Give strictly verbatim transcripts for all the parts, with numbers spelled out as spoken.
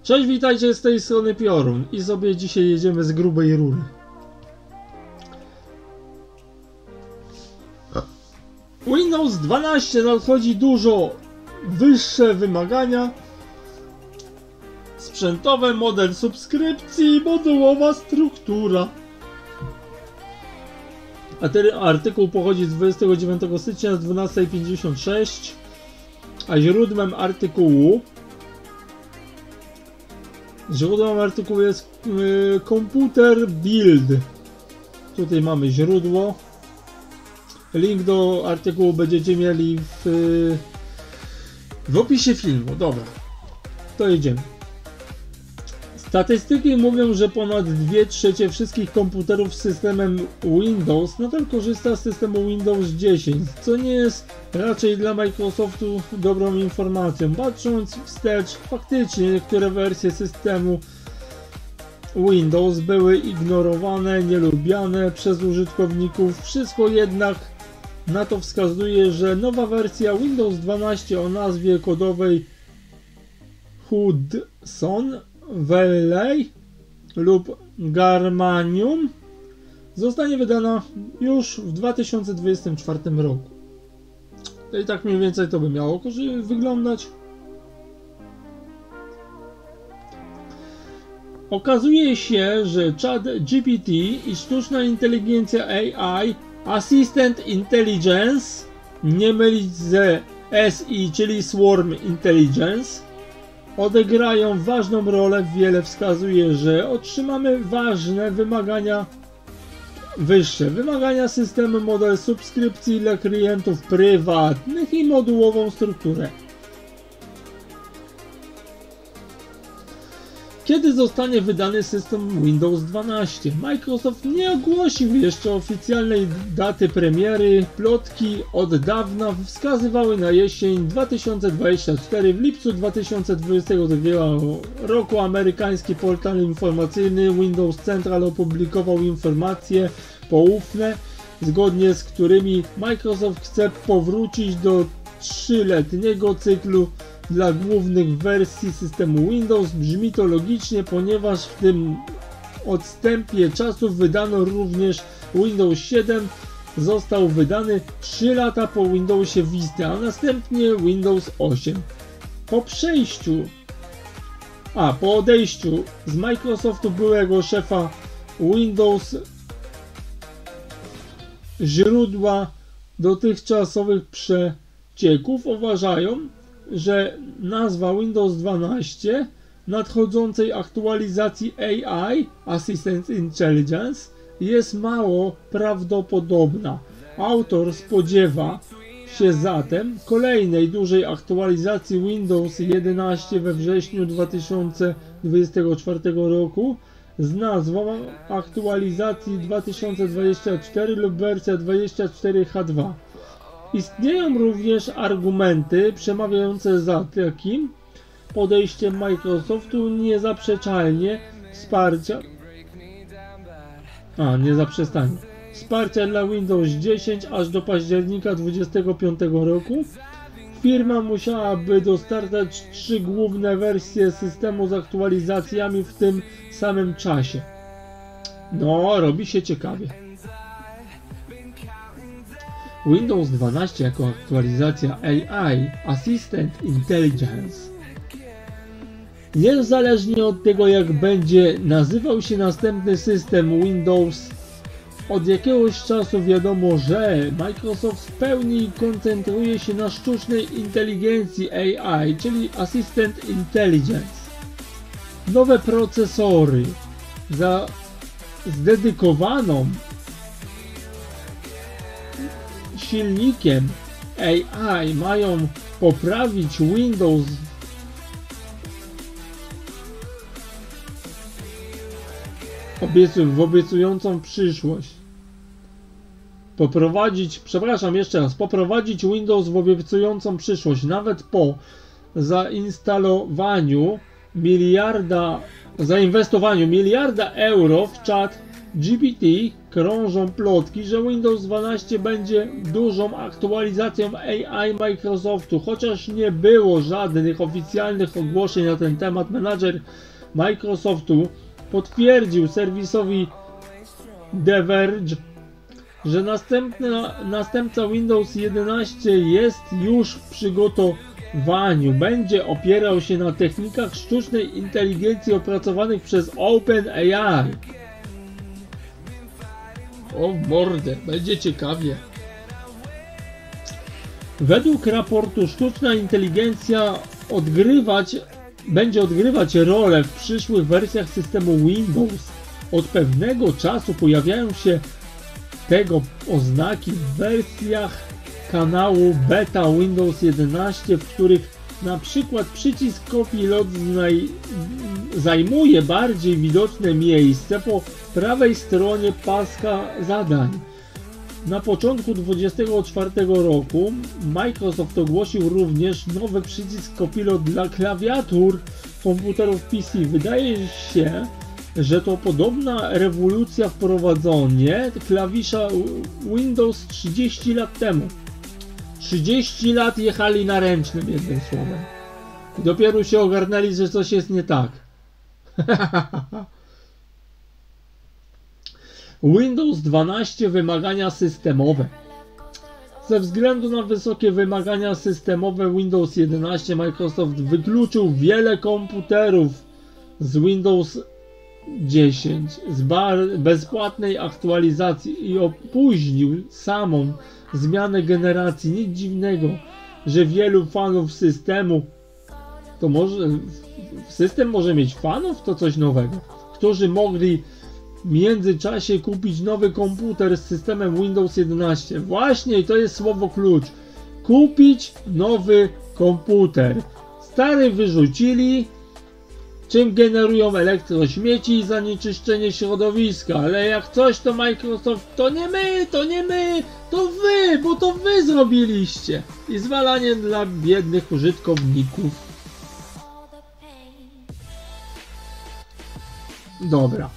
Cześć, witajcie, z tej strony Piorun i sobie dzisiaj jedziemy z grubej rury. Windows dwanaście nadchodzi dużo wyższe wymagania sprzętowe, model subskrypcji i modułowa struktura. A ten artykuł pochodzi z dwudziestego dziewiątego stycznia z dwunasta pięćdziesiąt sześć, a źródłem artykułu Źródłem artykułu jest y, komputer build. Tutaj mamy źródło. Link do artykułu będziecie mieli w, y, w opisie filmu. Dobra, to jedziemy. Statystyki mówią, że ponad dwie trzecie wszystkich komputerów z systemem Windows nadal korzysta z systemu Windows dziesięć, co nie jest raczej dla Microsoftu dobrą informacją. Patrząc wstecz, faktycznie niektóre wersje systemu Windows były ignorowane, nielubiane przez użytkowników. Wszystko jednak na to wskazuje, że nowa wersja Windows dwanaście o nazwie kodowej Hudson Valley lub Germanium zostanie wydana już w dwa tysiące dwudziestym czwartym roku. I tak mniej więcej to by miało wyglądać. Okazuje się, że ChatGPT i sztuczna inteligencja A I, Assistant Intelligence, nie mylić ze S I, czyli Swarm Intelligence, odegrają ważną rolę. Wiele wskazuje, że otrzymamy ważne wymagania wyższe. Wymagania systemu, model subskrypcji dla klientów prywatnych i modułową strukturę. Kiedy zostanie wydany system Windows dwanaście? Microsoft nie ogłosił jeszcze oficjalnej daty premiery. Plotki od dawna wskazywały na jesień dwa tysiące dwudziesty czwarty. W lipcu dwa tysiące dwudziestego drugiego roku amerykański portal informacyjny Windows Central opublikował informacje poufne, zgodnie z którymi Microsoft chce powrócić do trzyletniego cyklu dla głównych wersji systemu Windows. Brzmi to logicznie, ponieważ w tym odstępie czasu wydano również Windows siedem. Został wydany trzy lata po Windowsie Vista, a następnie Windows osiem. Po przejściu, a po odejściu z Microsoftu byłego szefa Windows, źródła dotychczasowych przecieków uważają, że nazwa Windows dwanaście nadchodzącej aktualizacji A I, Assistant Intelligence, jest mało prawdopodobna. Autor spodziewa się zatem kolejnej dużej aktualizacji Windows jedenaście we wrześniu dwa tysiące dwudziestego czwartego roku z nazwą aktualizacji dwa tysiące dwadzieścia cztery lub wersja dwadzieścia cztery H dwa. Istnieją również argumenty przemawiające za takim podejściem Microsoftu. Niezaprzeczalnie wsparcia a niezaprzestanie wsparcia dla Windows dziesięć aż do października dwudziestego piątego roku. Firma musiałaby dostarczać trzy główne wersje systemu z aktualizacjami w tym samym czasie. No, robi się ciekawie. Windows dwanaście jako aktualizacja A I, Assistant Intelligence. Niezależnie od tego, jak będzie nazywał się następny system Windows, od jakiegoś czasu wiadomo, że Microsoft w pełni koncentruje się na sztucznej inteligencji A I, czyli Assistant Intelligence. Nowe procesory za zdedykowaną silnikiem A I mają poprawić Windows w obiecującą przyszłość. Poprowadzić, przepraszam jeszcze raz, poprowadzić Windows w obiecującą przyszłość, nawet po zainstalowaniu miliarda, zainwestowaniu miliarda euro w czat G P T krążą plotki, że Windows dwanaście będzie dużą aktualizacją A I Microsoftu, chociaż nie było żadnych oficjalnych ogłoszeń na ten temat. Menadżer Microsoftu potwierdził serwisowi The Verge, że następna, następca Windows jedenaście jest już w przygotowaniu. Będzie opierał się na technikach sztucznej inteligencji opracowanych przez OpenAI. O mordę, będzie ciekawie. Według raportu sztuczna inteligencja odgrywać, będzie odgrywać rolę w przyszłych wersjach systemu Windows. Od pewnego czasu pojawiają się tego oznaki w wersjach kanału beta Windows jedenaście, w których na przykład przycisk Copilot zajmuje bardziej widoczne miejsce po prawej stronie paska zadań. Na początku dwa tysiące dwudziestego czwartego roku Microsoft ogłosił również nowy przycisk Copilot dla klawiatur komputerów P C. Wydaje się, że to podobna rewolucja wprowadzenie klawisza Windows trzydzieści lat temu. trzydzieści lat jechali na ręcznym, jednym słowem. I dopiero się ogarnęli, że coś jest nie tak. Windows dwanaście wymagania systemowe. Ze względu na wysokie wymagania systemowe Windows jedenaście Microsoft wykluczył wiele komputerów z Windows dziesięć z bezpłatnej aktualizacji i opóźnił samą zmianę generacji. Nic dziwnego, że wielu fanów systemu, to może system może mieć fanów, to coś nowego, którzy mogli w międzyczasie kupić nowy komputer z systemem Windows jedenaście. Właśnie to jest słowo klucz. Kupić nowy komputer. Stary wyrzucili, czym generują elektrośmieci i zanieczyszczenie środowiska. Ale jak coś, to Microsoft, to nie my, to nie my, to wy, bo to wy zrobiliście. I zwalanie dla biednych użytkowników. Dobra.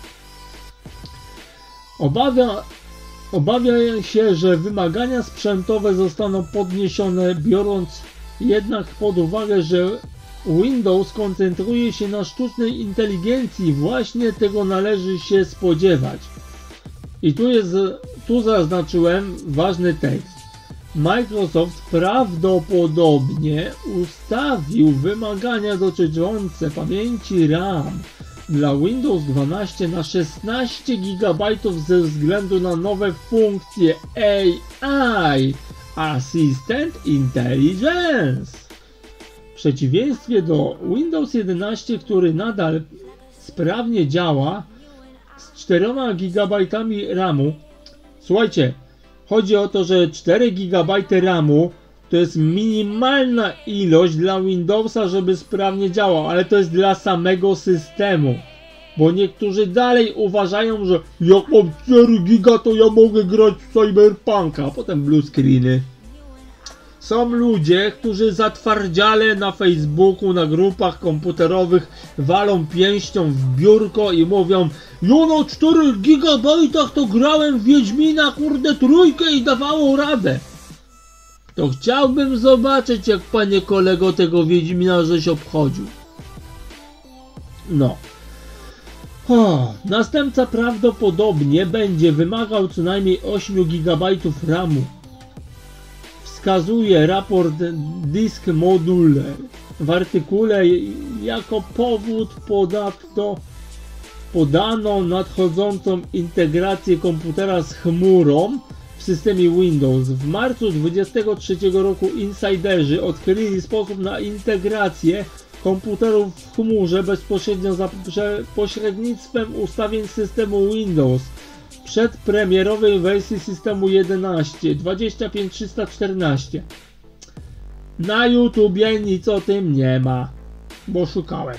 Obawia, obawiam się, że wymagania sprzętowe zostaną podniesione, biorąc jednak pod uwagę, że Windows koncentruje się na sztucznej inteligencji. Właśnie tego należy się spodziewać. I tu jest, tu zaznaczyłem ważny tekst. Microsoft prawdopodobnie ustawił wymagania dotyczące pamięci RAM dla Windows dwanaście na szesnaście gigabajtów ze względu na nowe funkcje A I, Assistant Intelligence. W przeciwieństwie do Windows jedenaście, który nadal sprawnie działa z czterema gigabajtami ramu. Słuchajcie, chodzi o to, że cztery gigabajty ramu to jest minimalna ilość dla Windowsa, żeby sprawnie działał, ale to jest dla samego systemu. Bo niektórzy dalej uważają, że jak mam cztery giga, to ja mogę grać w Cyberpunka, a potem blue screeny. Są ludzie, którzy zatwardziale na Facebooku, na grupach komputerowych walą pięścią w biurko i mówią: ja na czterech gigabajtach to grałem w Wiedźmina, kurde, trójkę i dawało radę. To chciałbym zobaczyć, jak panie kolego tego Wiedźmina żeś obchodził. No. O, następca prawdopodobnie będzie wymagał co najmniej osiem gigabajtów ramu. Wskazuje raport Disk Module w artykule. Jako powód ponadto podano nadchodzącą integrację komputera z chmurą w systemie Windows. W marcu dwudziestego trzeciego roku insiderzy odkryli sposób na integrację komputerów w chmurze bezpośrednio za pośrednictwem ustawień systemu Windows przedpremierowej wersji systemu jedenaście dwadzieścia pięć trzysta czternaście. Na YouTubie nic o tym nie ma, bo szukałem.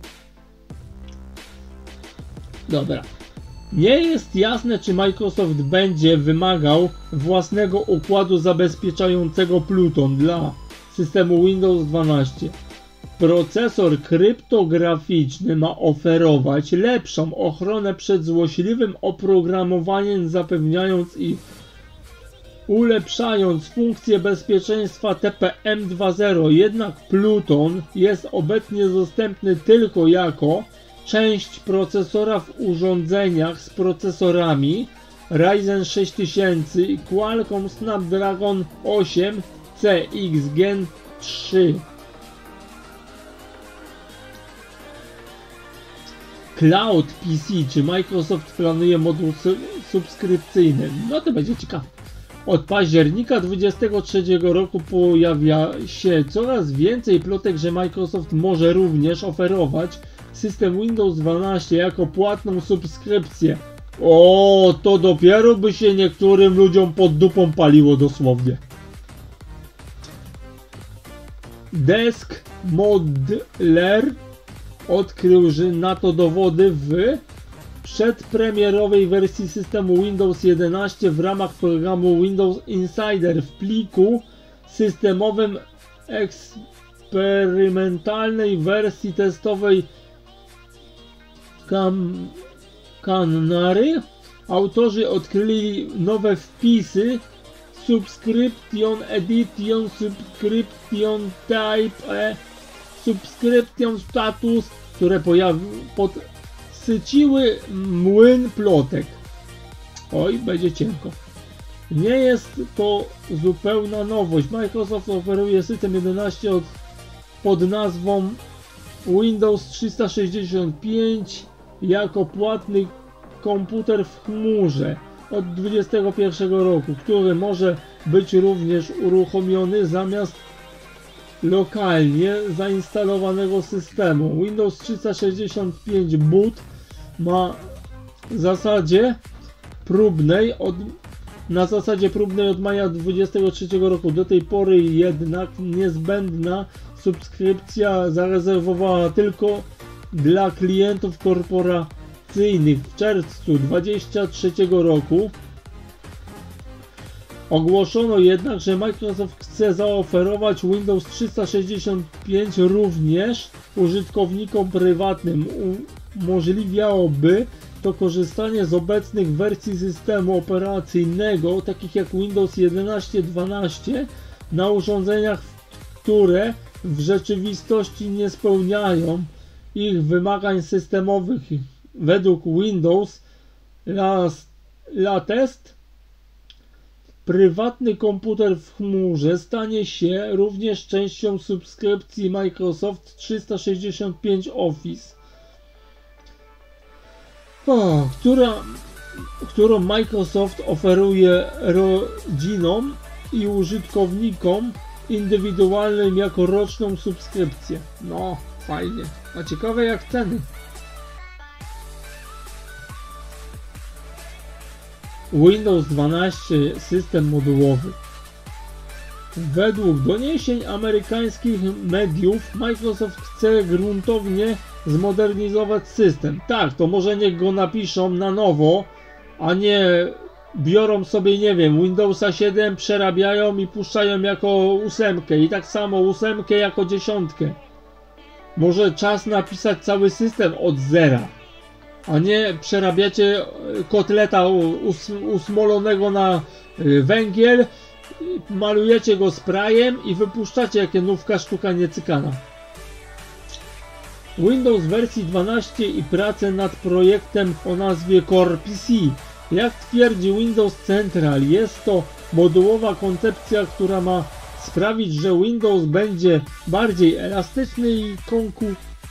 Dobra. Nie jest jasne, czy Microsoft będzie wymagał własnego układu zabezpieczającego Pluton dla systemu Windows dwanaście. Procesor kryptograficzny ma oferować lepszą ochronę przed złośliwym oprogramowaniem, zapewniając i ulepszając funkcje bezpieczeństwa T P M dwa zero. Jednak Pluton jest obecnie dostępny tylko jako część procesora w urządzeniach z procesorami Ryzen sześć tysięcy i Qualcomm Snapdragon osiem C X Gen trzy. Cloud P C. Czy Microsoft planuje moduł su subskrypcyjny? No to będzie ciekawe. Od października dwudziestego trzeciego roku pojawia się coraz więcej plotek, że Microsoft może również oferować system Windows dwanaście jako płatną subskrypcję. O, to dopiero by się niektórym ludziom pod dupą paliło dosłownie. Desk Modeler odkrył, że na to dowody w przedpremierowej wersji systemu Windows jedenaście w ramach programu Windows Insider w pliku systemowym eksperymentalnej wersji testowej Cam Canary. Autorzy odkryli nowe wpisy Subscription Edition, Subscription Type, e, Subscription Status, które podsyciły młyn plotek. Oj, będzie cienko. Nie jest to zupełna nowość. Microsoft oferuje system jedenaście od, pod nazwą Windows trzysta sześćdziesiąt pięć jako płatny komputer w chmurze od dwudziestego pierwszego roku, który może być również uruchomiony zamiast lokalnie zainstalowanego systemu. Windows trzysta sześćdziesiąt pięć boot ma w zasadzie próbnej od, na zasadzie próbnej od maja dwudziestego trzeciego roku. Do tej pory jednak niezbędna subskrypcja zarezerwowana tylko dla klientów korporacyjnych. W czerwcu dwudziestego trzeciego roku ogłoszono jednak, że Microsoft chce zaoferować Windows trzysta sześćdziesiąt pięć również użytkownikom prywatnym. Umożliwiałoby to korzystanie z obecnych wersji systemu operacyjnego, takich jak Windows jedenaście dwanaście, na urządzeniach, które w rzeczywistości nie spełniają ich wymagań systemowych. Według Windows Latest prywatny komputer w chmurze stanie się również częścią subskrypcji Microsoft trzysta sześćdziesiąt pięć Office, o, która, którą Microsoft oferuje rodzinom i użytkownikom indywidualnym jako roczną subskrypcję. No, fajnie. A ciekawe jak ceny. Windows dwanaście system modułowy. Według doniesień amerykańskich mediów Microsoft chce gruntownie zmodernizować system. Tak, to może niech go napiszą na nowo, a nie biorą sobie, nie wiem, Windowsa siedem, przerabiają i puszczają jako ósemkę i tak samo ósemkę jako dziesiątkę. Może czas napisać cały system od zera, a nie przerabiacie kotleta us usmolonego na węgiel, malujecie go sprayem i wypuszczacie jakie nówka sztuka niecykana. Windows wersji dwanaście i pracę nad projektem o nazwie Core P C. Jak twierdzi Windows Central, jest to modułowa koncepcja, która ma sprawić, że Windows będzie bardziej elastyczny i konku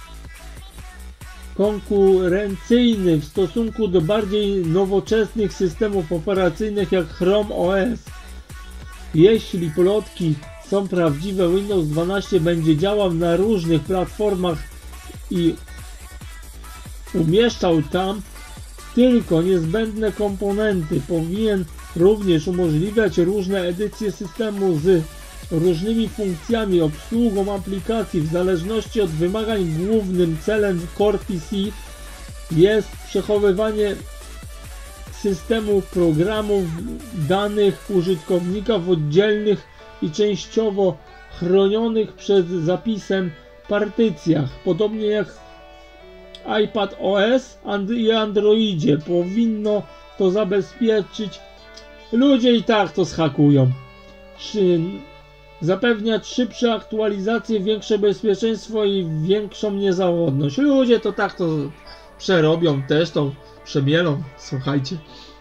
konkurencyjny w stosunku do bardziej nowoczesnych systemów operacyjnych jak Chrome O S. Jeśli plotki są prawdziwe, Windows dwanaście będzie działał na różnych platformach i umieszczał tam tylko niezbędne komponenty. Powinien również umożliwiać różne edycje systemu z różnymi funkcjami, obsługą aplikacji. W zależności od wymagań głównym celem Core P C jest przechowywanie systemu programów, danych użytkownika w oddzielnych i częściowo chronionych przed zapisem partycjach, podobnie jak iPad O S i Androidzie. Powinno to zabezpieczyć. Ludzie i tak to zhakują. Czy zapewniać szybsze aktualizacje, większe bezpieczeństwo i większą niezawodność. Ludzie to tak to przerobią, też to przemielą. Słuchajcie.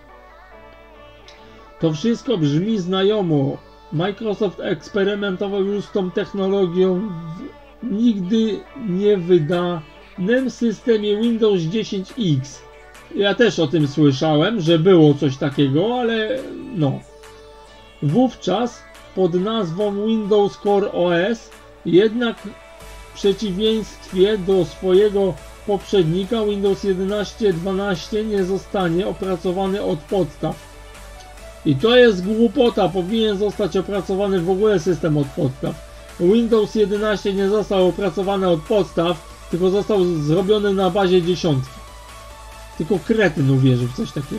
To wszystko brzmi znajomo. Microsoft eksperymentował już z tą technologią w nigdy nie wydanym systemie Windows dziesięć X. Ja też o tym słyszałem, że było coś takiego, ale no. Wówczas pod nazwą Windows Core O S, jednak w przeciwieństwie do swojego poprzednika Windows jedenaście dwanaście nie zostanie opracowany od podstaw. I to jest głupota, powinien zostać opracowany w ogóle system od podstaw. Windows jedenaście nie został opracowany od podstaw, tylko został zrobiony na bazie dziesiątki. Tylko kretyn uwierzył w coś takiego.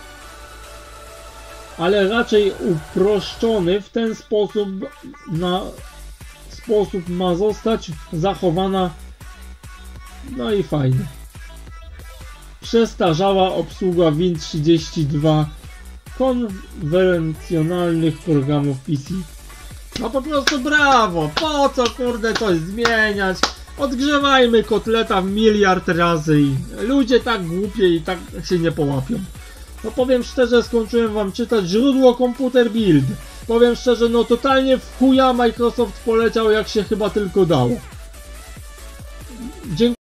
Ale raczej uproszczony w ten sposób, na sposób ma zostać zachowana. No i fajnie. Przestarzała obsługa Win trzydzieści dwa konwencjonalnych programów P C. No po prostu brawo! Po co kurde coś zmieniać? Odgrzewajmy kotleta miliard razy i ludzie tak głupie i tak się nie połapią. No powiem szczerze, skończyłem wam czytać źródło Computer Build. Powiem szczerze, no totalnie w chuja Microsoft poleciał jak się chyba tylko dało. Dziękuję.